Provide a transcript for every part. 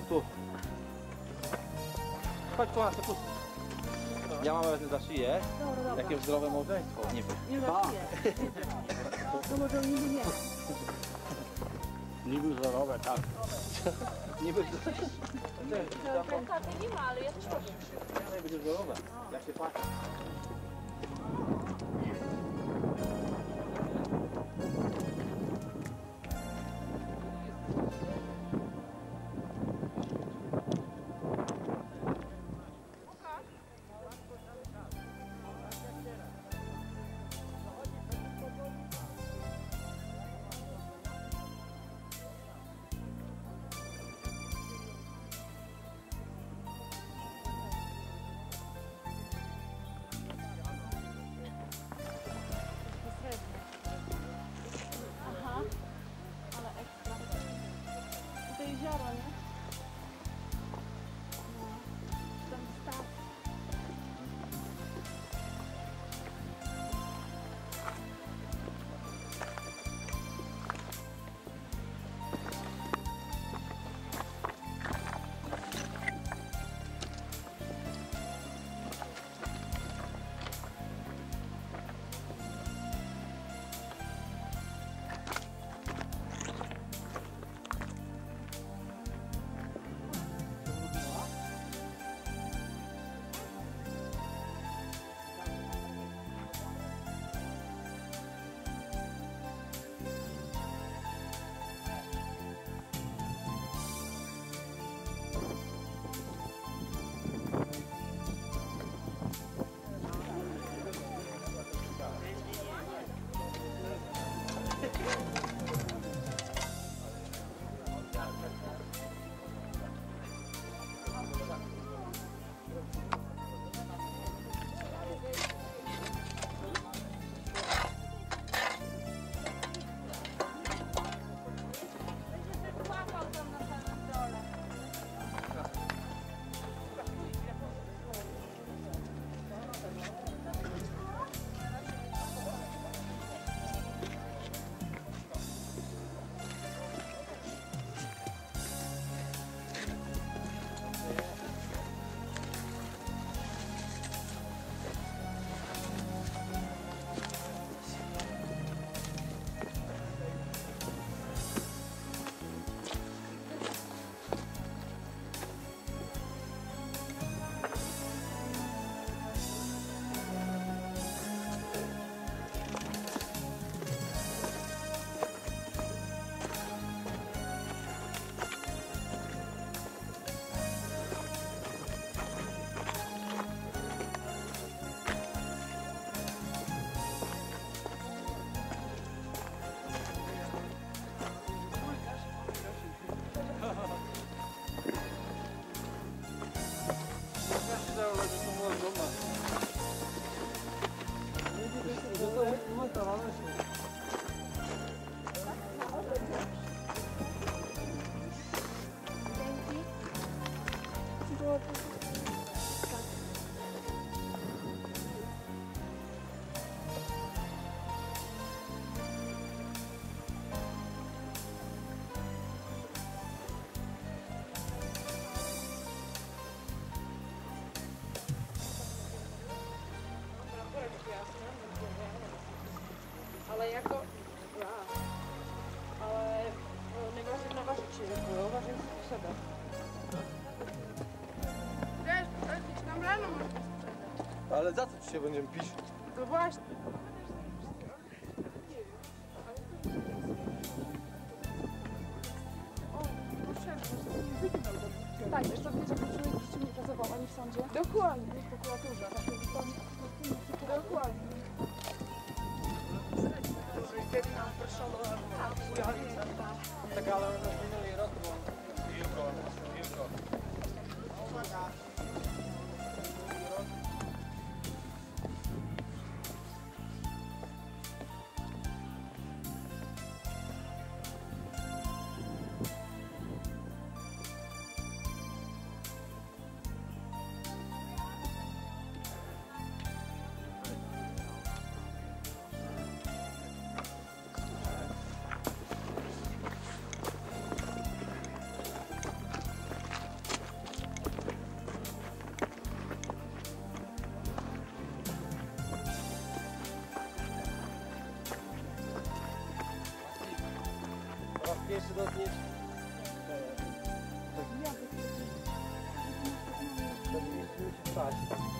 Tu. Chodź tu na sekund. Ja mam wezmę za szyję. Dobra. Jakie zdrowe małżeństwo. Niby. Nie za chwilę. To może niby nie. Niby wzorowe, tak. Niby zdrowe. Karty nie ma, ale ja też powiem. Nie będzie zdrowe. Jak się patrzy. Aha, ale ekstra. To jezioro, nie? No, tam staw. Ale jako... Ale najważniejsze na wasze się uważaj w sobie. Wiesz, nam rano można sprzedać. Ale za co dzisiaj będziemy pić? No właśnie. Tak, wiesz co, wiesz, jak człowiek jeszcze nie pracował ani w sądzie? Dokładnie. W prokuraturze. Dokładnie. Tak, ale minuli rok, bo... Jutro. jeszcze dotkniesz. To nie musi stać.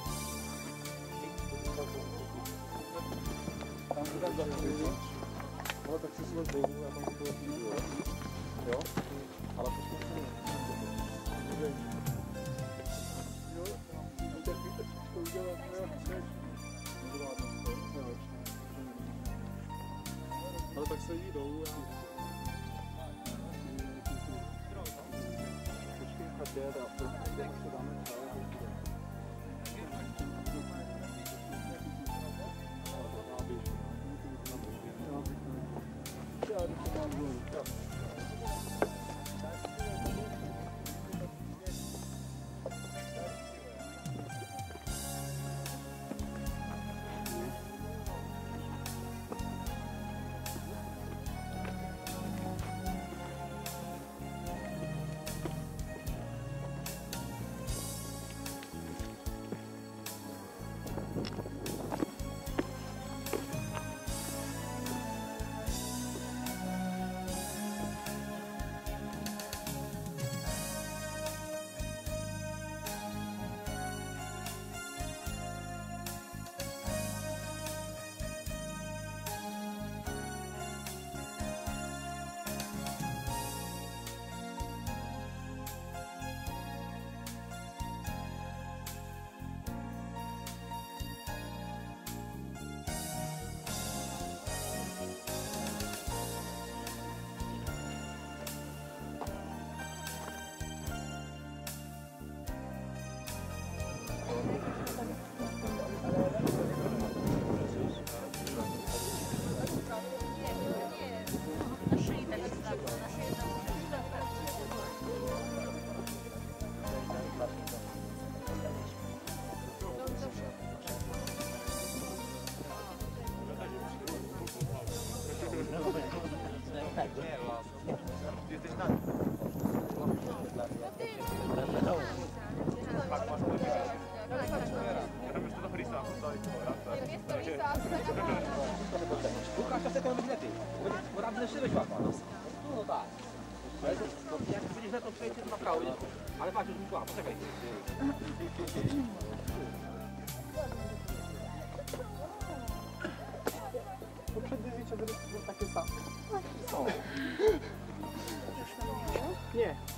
Tam wygląda powiedzieć. Ale tak się złożyło, ja tam to było. Jo? Ale to się nie. Ale tak sobie idą. Łukasz, to sekund będzie lepiej. Bo tam tyle szyby łapa. No tak. Ale to, jak będziesz na to przejdzie, to naprawdę. Ale patrz, już mi łapa, poczekaj. Poprzednie zdjęcia były takie same. Są. Nie.